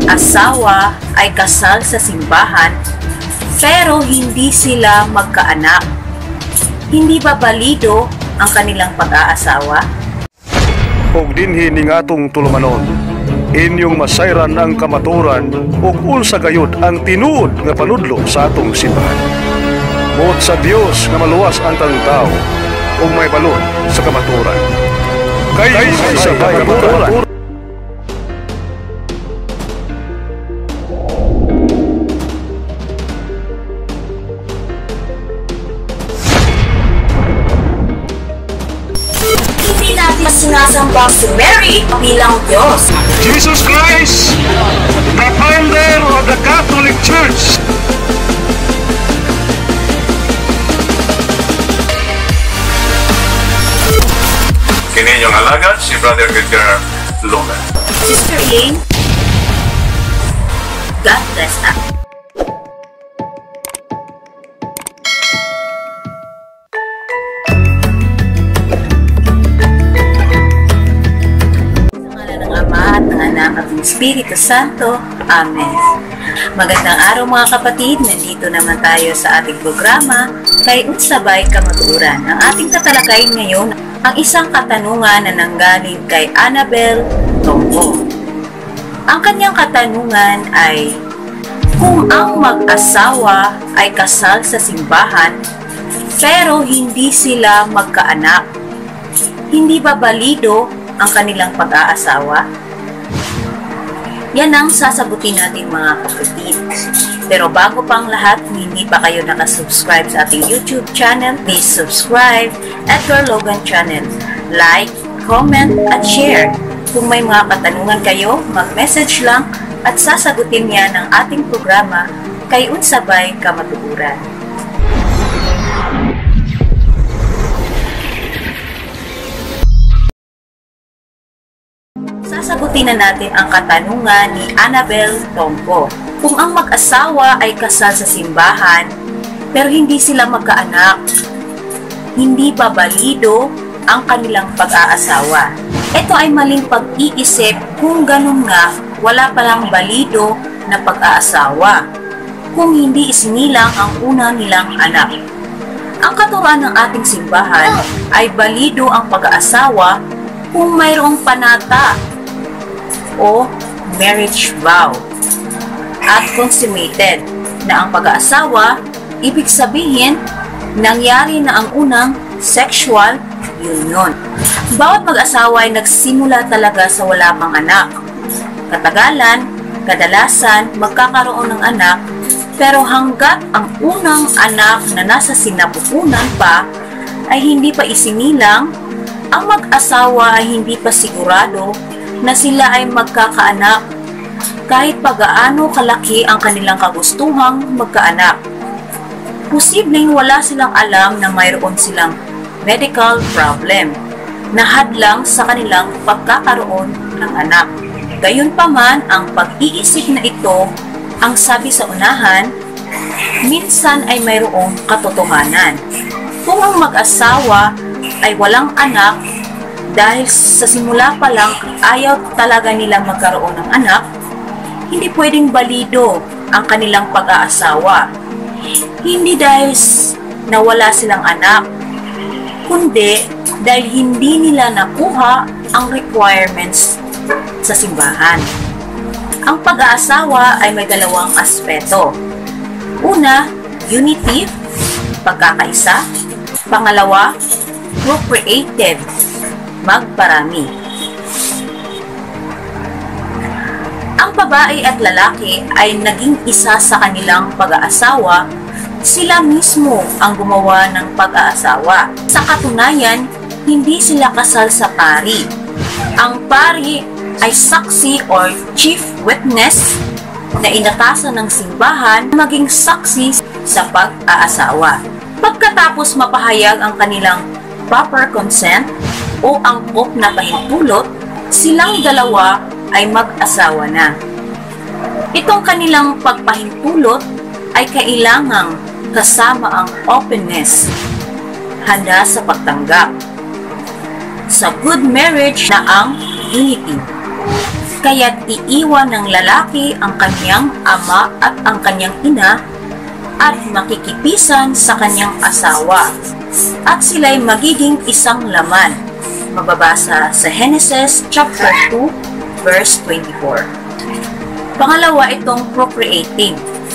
mag-asawa ay kasal sa simbahan pero hindi sila magkaanak, hindi ba balido ang kanilang pag-aasawa? Og dinhi ning atong tulumanon, inyong masayran ang kamaturan ug unsa gayud ang tinuod nga panudlo sa atong simbahan. Buot sa Dios nga maluwas ang tanang tao ug may balon sa kamaturan. Kay sa kamaturan. Sinasamba si Mary bilang Diyos. Jesus Christ, the founder of the Catholic Church. Kini inyong alagad si Brother Edgar Logan. Sister Elaine, God bless us. At ng Espiritu Santo. Amen. Magandang araw mga kapatid, nandito naman tayo sa ating programa kay Unsabay Kamatuoran. Ang ating tatalakayin ngayon ang isang katanungan na nanggaling kay Annabel Tombo. Ang kanyang katanungan ay, kung ang mag-asawa ay kasal sa simbahan pero hindi sila magkaanak, hindi ba balido ang kanilang pag-aasawa? Yan ang sasagutin natin mga kapatid. Pero bago pang lahat, kung hindi pa kayo nakasubscribe sa ating YouTube channel, please subscribe Edgar Logan Channel. Like, comment, at share. Kung may mga katanungan kayo, mag-message lang at sasagutin niya ng ating programa kay Unsabay Kamatuoran. Sasagutin na natin ang katanungan ni Annabel Tombo. Kung ang mag-asawa ay kasal sa simbahan, pero hindi sila magkaanak, hindi ba balido ang kanilang pag-aasawa? Ito ay maling pag-iisip kung ganun nga wala palang balido na pag-aasawa, kung hindi isinilang ang una nilang anak. Ang katuruan ng ating simbahan ay balido ang pag-aasawa kung mayroong panata o marriage vow at consummated na ang pag-aasawa, ibig sabihin nangyari na ang unang sexual union. Bawat mag-asawa ay nagsimula talaga sa wala pang anak. Katagalan, kadalasan magkakaroon ng anak, pero hanggat ang unang anak na nasa sinapupunan pa ay hindi pa isinilang, ang mag-asawa ay hindi pa sigurado na sila ay magkakaanak kahit pagaano kalaki ang kanilang kagustuhang magkaanak. Posibleng wala silang alam na mayroon silang medical problem na hadlang sa kanilang pagkakaroon ng anak. Gayunpaman, ang pag-iisip na ito, ang sabi sa unahan, minsan ay mayroong katotohanan. Kung ang mag-asawa ay walang anak, dahil sa simula pa lang ayaw talaga nilang magkaroon ng anak, hindi pwedeng balido ang kanilang pag-aasawa. Hindi dahil nawala silang anak, kundi dahil hindi nila nakuha ang requirements sa simbahan. Ang pag-aasawa ay may dalawang aspeto. Una, unity, pagkakaisa. Pangalawa, procreative, magparami. Ang babae at lalaki ay naging isa sa kanilang pag-aasawa, sila mismo ang gumawa ng pag-aasawa. Sa katunayan, hindi sila kasal sa pari. Ang pari ay saksi or chief witness na inatasan ng simbahan na maging saksi sa pag-aasawa. Pagkatapos mapahayag ang kanilang proper consent o angkop na pahintulot, silang dalawa ay mag-asawa na. Itong kanilang pagpahintulot ay kailangang kasama ang openness, handa sa pagtanggap. Sa good marriage na ang unity. Kaya't iiwan ng lalaki ang kanyang ama at ang kanyang ina at makikipisan sa kanyang asawa, at sila'y magiging isang laman. Mababasa sa Genesis chapter 2 verse 24. Pangalawa, itong procreating.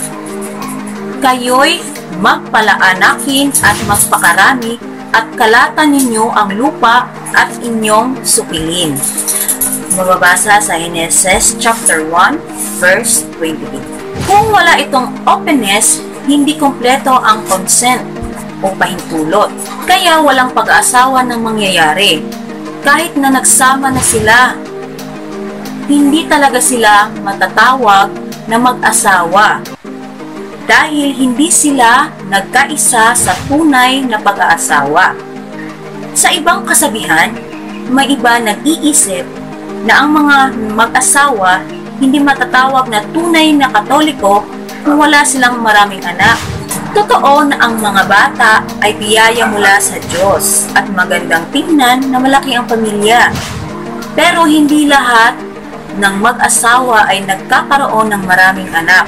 Kayo'y magpalaanakin at magpakarami at kalatan ninyo ang lupa at inyong supilin. Mababasa sa Genesis chapter 1 verse 28. Kung wala itong openness, hindi kompleto ang consent o pahintulot. Kaya walang pag-aasawa ng mangyayari. Kahit na nagsama na sila, hindi talaga sila matatawag na mag-asawa dahil hindi sila nagkaisa sa tunay na pag-aasawa. Sa ibang kasabihan, may iba nag-iisip na ang mga mag-asawa hindi matatawag na tunay na Katoliko kung wala silang maraming anak. Totoo na ang mga bata ay biyaya mula sa Diyos at magandang tingnan na malaki ang pamilya. Pero hindi lahat ng mag-asawa ay nagkakaroon ng maraming anak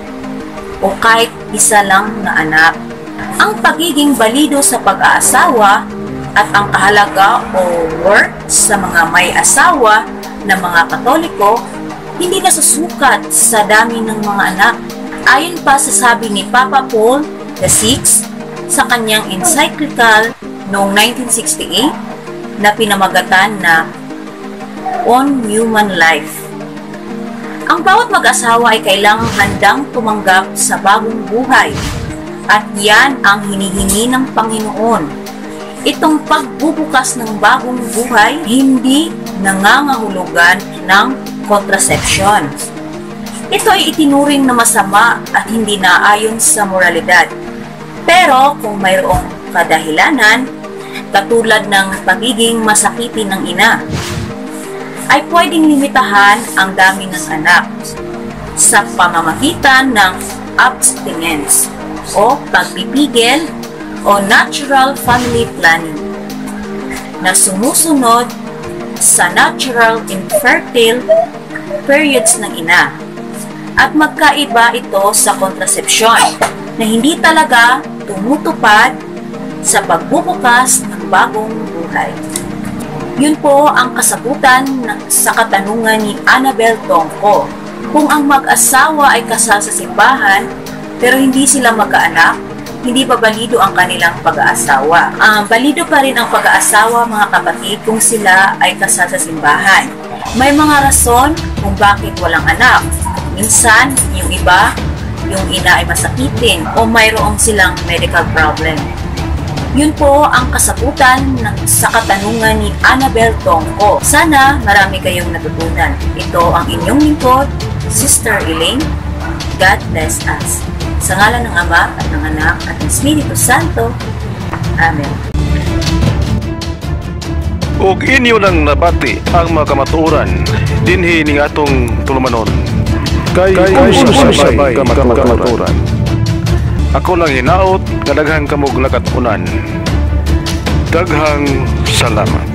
o kahit isa lang na anak. Ang pagiging balido sa pag-aasawa at ang kahalaga o worth sa mga may asawa na mga Katoliko hindi nasusukat sa dami ng mga anak. Ayon pa sa sabi ni Papa Paul VI sa kanyang encyclical noong 1968 na pinamagatan na On Human Life. Ang bawat mag-asawa ay kailangang handang tumanggap sa bagong buhay at yan ang hinihingi ng Panginoon. Itong pagbubukas ng bagong buhay hindi nangangahulugan ng contraception. Ito ay itinuring na masama at hindi naayon sa moralidad. Pero kung mayroong kadahilanan, katulad ng pagiging masakitin ng ina, ay pwedeng limitahan ang dami ng anak sa pamamagitan ng abstinence o pagpipigil o natural family planning na sumusunod sa natural infertile periods ng ina. At magkaiba ito sa contraception na hindi talaga tumutupad sa pagbubukas ng bagong buhay. Yun po ang kasagutan sa katanungan ni Annabel Tongko. Kung ang mag-asawa ay kasal sa simbahan pero hindi sila magkaanak, hindi pa balido ang kanilang pag-aasawa. Balido pa rin ang pag-aasawa, mga kapatid, kung sila ay kasal sa simbahan. May mga rason kung bakit walang anak. Minsan, yung iba, yung ina ay masakitin o mayroong silang medical problem. Yun po ang kasagutan sa katanungan ni Annabel Tongko. Sana marami kayong natutunan. Ito ang inyong lingkod, Sister Elaine. God bless us. Sa ngalan ng Ama at ng Anak at ng Espiritu Santo. Amen. Ug inyo lang nabati ang mga kamatuoran dinhi ning atong tulumanon. Kay sabay kamatuoran. Ako lang hinaot nga daghang kamog nakatunan. Daghang salamat.